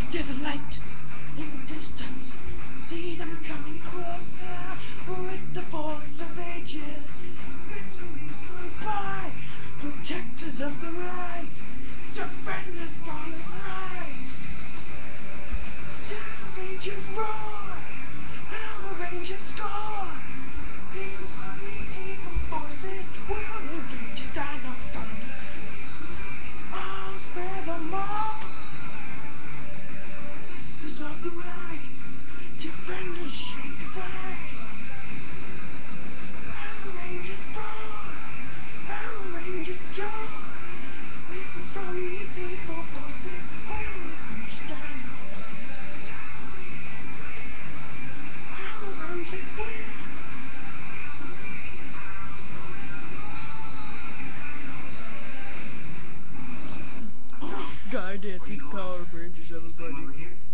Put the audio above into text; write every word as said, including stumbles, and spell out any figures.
There's a light in the distance. See them coming closer with the force of ages. Victories go by, protectors of the right, defenders from the right. Power Rangers roar, Power Rangers score. Evil army, evil forces, will engage dino thunder. I'll spare them all. Of the right, defenders shake the flag. Power Rangers roar, Power Rangers go. Even from these evil forces, we'll stand. Power Rangers win. Guy dancing Power Rangers, everybody.